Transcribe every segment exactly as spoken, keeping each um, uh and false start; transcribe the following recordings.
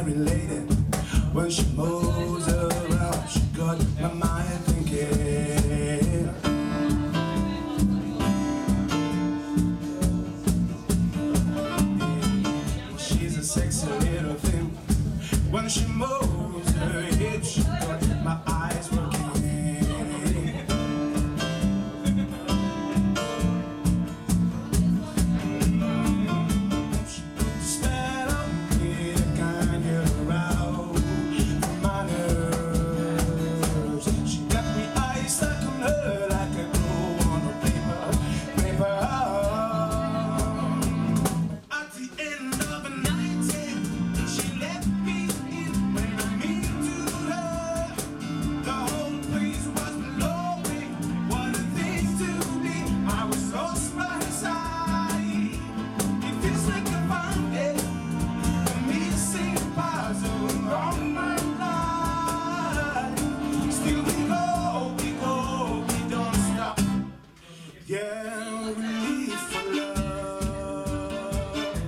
ordinary lady. When she moves around, she got my mind thinking. She's a sexy little thing. When she moves her hips, she got my eyes working. Yeah, we live for love.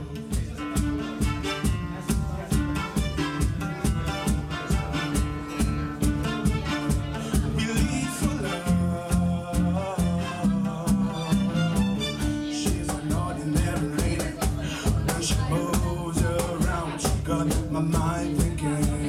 We live for love. She's an ordinary lady. When she moves around, she got my mind thinking.